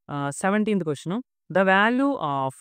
17th question. The value of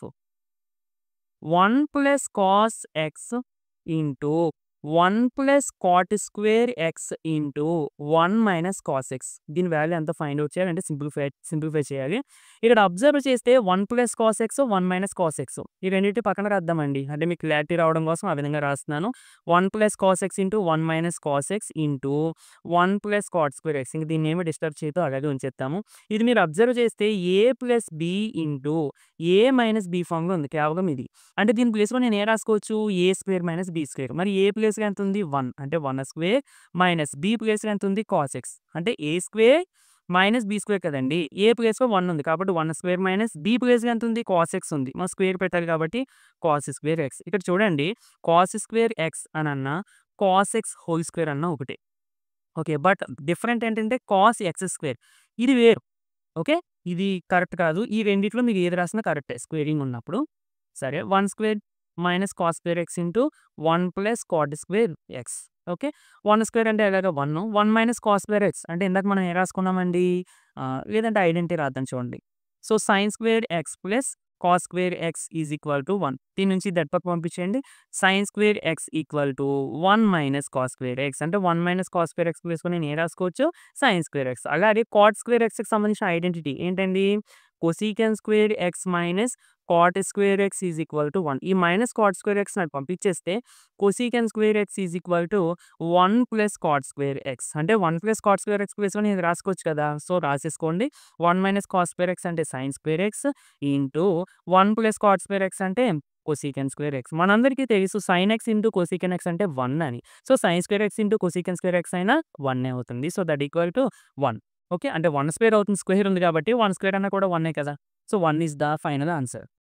1 plus cos x into 1 plus cot square x into 1 minus cos x. దీని value ఎంత find out చేయాలి అంటే simplify చేయాలి. ఇక్కడ observe చేస్తే 1 plus cos x 1 minus cos x ఈ రెండింటి పక్కన రాద్దామండి. అంటే మీకు క్లారిటీ రావడం కోసం ఆ విధంగా రాస్తున్నాను. 1 plus cos x into 1 minus cos x into 1 plus cot square x. ఇంక దీన్ని ఏమి డిస్టర్బ్ చేయతో అలాగే ఉంచేస్తాము. ఇది మీరు అబ్జర్వ్ చేస్తే A plus B into A minus B ఫామ్లో ఉంది కేవలం ఇది. అంటే దీని ప్లేస్లో నేను ఏ రాసుకోవచ్చు, A square minus B square. మరి ఏ ప్లేస్లో ఎంత ఉంది 1 అంటే 1 స్క్వేర్ మైనస్ బి ప్లేస్లో ఎంత ఉంది కాస్ ఎక్స్ అంటే A square minus B square కదండి. ఏ ప్లేస్లో 1 ఉంది కాబట్టి 1 స్క్వేర్ మైనస్ బి ప్లేస్లో ఎంత ఉంది కాస్ ఎక్స్ ఉంది. మనం స్క్వేర్ పెట్టాలి కాబట్టి కాస్ స్క్వేర్ ఎక్స్. ఇక్కడ చూడండి కాస్ స్క్వేర్ ఎక్స్ అని అన్న కాస్ ఎక్స్ హోల్ స్క్వేర్ అన్న ఒకటే. ఓకే, బట్ డిఫరెంట్ ఏంటంటే కాస్ ఎక్స్ స్క్వేర్ ఇది వేరు. ఓకే, ఇది కరెక్ట్ కాదు. ఈ రెండిట్లో మీకు ఏది రాసినా కరెక్టే స్క్వేరింగ్ ఉన్నప్పుడు. సరే, 1 square minus cos square x into 1 plus cot square x. Okay, 1 square అంటే ఎలాగ 1 మైనస్ కాస్ స్క్వేర్ ఎక్స్ అంటే ఇందాక మనం ఏ రాసుకున్నామండి, లేదంటే ఐడెంటిటీ రాద్దాం చూడండి. So sine square x plus cos square x is equal to 1. దీని నుంచి దట్ పక్క పంపించేయండి. Sine square x equal to 1 minus cos square x అంటే 1 మైనస్ కాస్ స్క్వేర్ ఎక్స్ వేసుకొని నేను ఏ రాసుకోవచ్చు సైన్ స్క్వేర్ ఎక్స్. అలాగే కాట్ స్క్వేర్ ఎక్స్కి సంబంధించిన ఐడెంటిటీ ఏంటండి, cosecant square x minus cot square x is equal to 1. ఈ మైనస్ కాట్ స్క్వేర్ ఎక్స్ నాకు పంపించేస్తే cosecant square x is equal to 1 plus cot square x అంటే 1 plus cot square X వేసుకొని ఇది రాసుకోవచ్చు కదా. సో రాసేసుకోండి. 1 మైనస్ కాట్ స్క్వేర్ ఎక్స్ అంటే sine square x into 1 plus cot square x అంటే కొసీకెన్ స్క్వేర్ ఎక్స్. మనందరికీ తెలుసు sine x into cosecant x అంటే 1 అని. So sine square x into cosecant square x అయినా 1 అవుతుంది. So that equal to 1. Okay, అంటే 1 square అవుతుంది, స్క్వేర్ ఉంది కాబట్టి 1 స్క్వేర్ అన్న కూడా 1 కదా. So 1 is the final answer.